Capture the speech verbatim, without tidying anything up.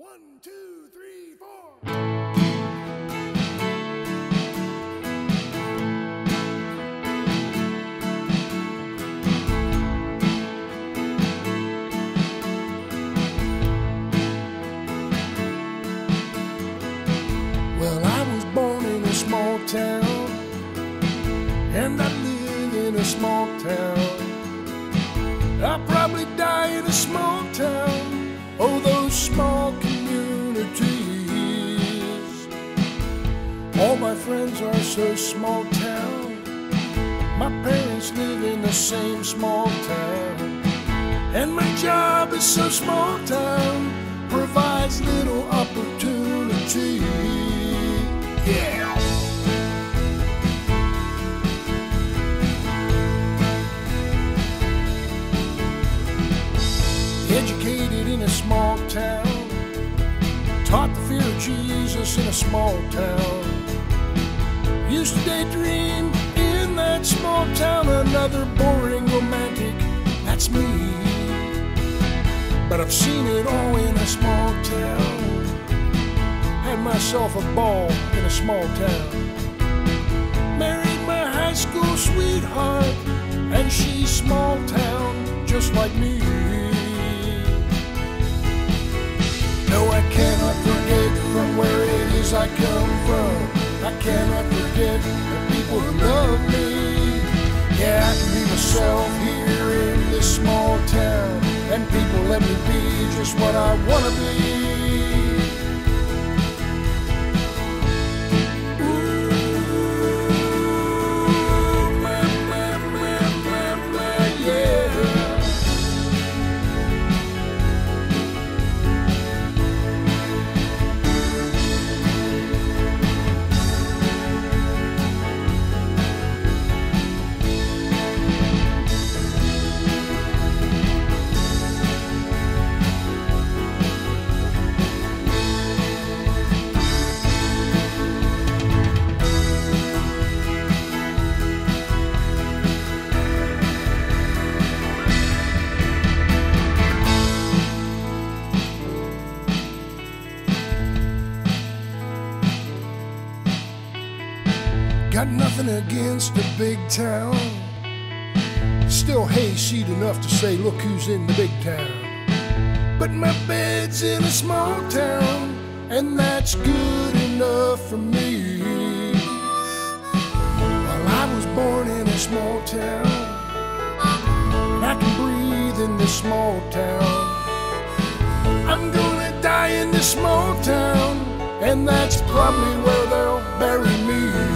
One, two, three, four. Well, I was born in a small town, and I live in a small town. I'll probably die in a small town. Oh, those small communities. All my friends are so small town. My parents live in the same small town. And my job is so small town, provides little opportunity. Yeah. Educated in a small town, taught the fear of Jesus in a small town. Used to daydream in that small town, another boring romantic, that's me. But I've seen it all in a small town. Had myself a ball in a small town. Married my high school sweetheart, and she's small town just like me. No, I cannot forget from where it is I come from. I cannot forget the people who love me. Yeah, I can be myself here in this small town, and people let me be just what I wanna be. Got nothing against a big town, still hayseed enough to say, look who's in the big town. But my bed's in a small town, and that's good enough for me. Well, I was born in a small town, and I can breathe in this small town. I'm gonna die in this small town, and that's probably where they'll bury me.